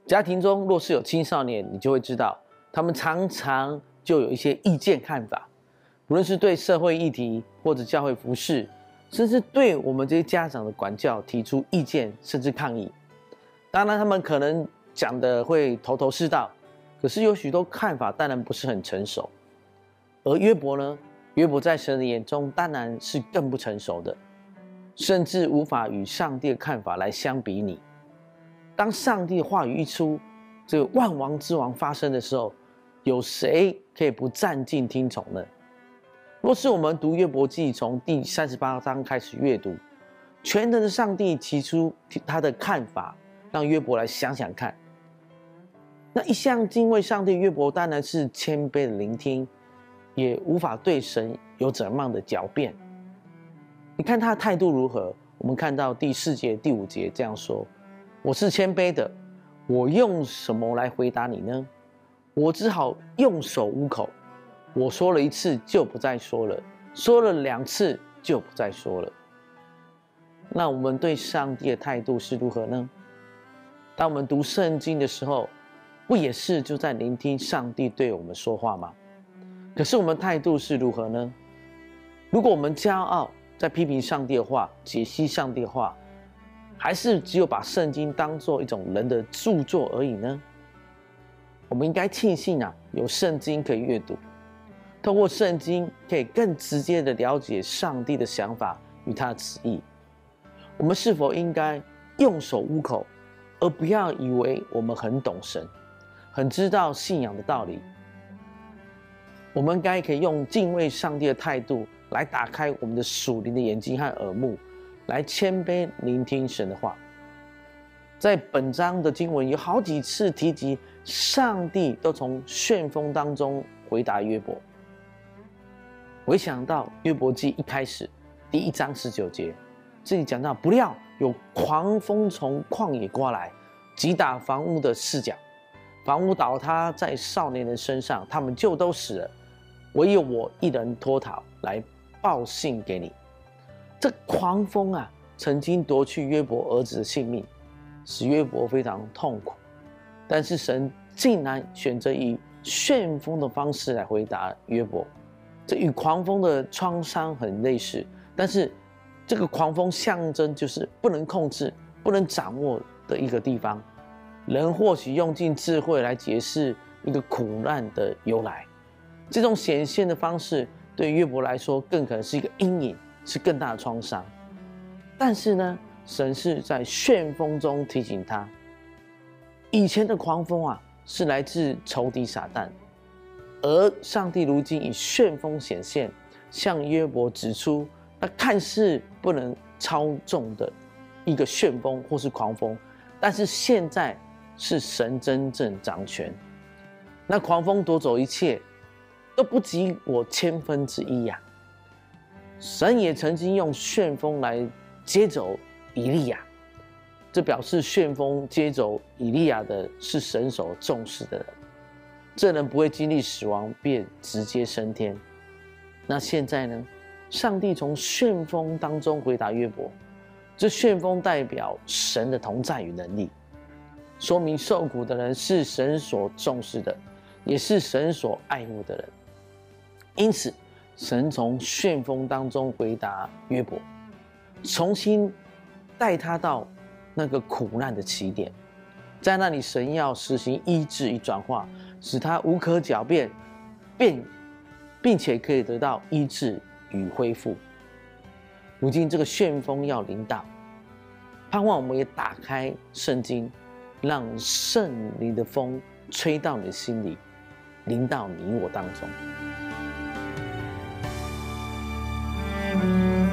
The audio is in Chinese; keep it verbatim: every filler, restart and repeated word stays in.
家庭中若是有青少年，你就会知道，他们常常就有一些意见看法，无论是对社会议题或者教会服事，甚至对我们这些家长的管教提出意见，甚至抗议。当然，他们可能讲的会头头是道，可是有许多看法当然不是很成熟。而约伯呢？约伯在神的眼中当然是更不成熟的，甚至无法与上帝的看法来相比拟。当上帝的话语一出，这个万王之王发生的时候，有谁可以不站静听从呢？若是我们读约伯记从第三十八章开始阅读，全能的上帝提出他的看法，让约伯来想想看。那一向敬畏上帝的约伯当然是谦卑的聆听，也无法对神有怎样的狡辩。你看他的态度如何？我们看到第四节、第五节这样说：我是谦卑的，我用什么来回答你呢？我只好用手捂口。我说了一次就不再说了，说了两次就不再说了。那我们对上帝的态度是如何呢？当我们读圣经的时候，不也是就在聆听上帝对我们说话吗？可是我们态度是如何呢？如果我们骄傲，在批评上帝的话，解析上帝的话，还是只有把圣经当作一种人的著作而已呢？我们应该庆幸啊，有圣经可以阅读，透过圣经可以更直接的了解上帝的想法与他的旨意。我们是否应该用手捂口，而不要以为我们很懂神，很知道信仰的道理？我们该可以用敬畏上帝的态度来打开我们的属灵的眼睛和耳目，来谦卑聆听神的话。在本章的经文有好几次提及上帝都从旋风当中回答约伯。我一想到约伯记一开始第一章十九节，这里讲到，不料有狂风从旷野刮来，击打房屋的四角，房屋倒塌在少年人身上，他们就都死了，唯有我一人脱逃，来报信给你。这狂风啊，曾经夺去约伯儿子的性命，使约伯非常痛苦。但是神竟然选择以旋风的方式来回答约伯，这与狂风的创伤很类似，但是这个狂风象征就是不能控制、不能掌握的一个地方。人或许用尽智慧来解释一个苦难的由来，这种显现的方式对约伯来说更可能是一个阴影，是更大的创伤。但是呢，神是在旋风中提醒他，以前的狂风啊是来自仇敌撒旦，而上帝如今以旋风显现，向约伯指出那看似不能操纵的一个旋风或是狂风，但是现在是神真正掌权。那狂风夺走一切，都不及我千分之一呀、啊！神也曾经用旋风来接走以利亚，这表示旋风接走以利亚的是神所重视的人，这人不会经历死亡便直接升天。那现在呢？上帝从旋风当中回答约伯，这旋风代表神的同在与能力，说明受苦的人是神所重视的，也是神所爱慕的人。因此，神从旋风当中回答约伯，重新带他到那个苦难的起点，在那里神要实行医治与转化，使他无可狡辩，并并且可以得到医治与恢复。如今这个旋风要临到，盼望我们也打开圣经，让圣灵的风吹到你的心里，临到你我当中。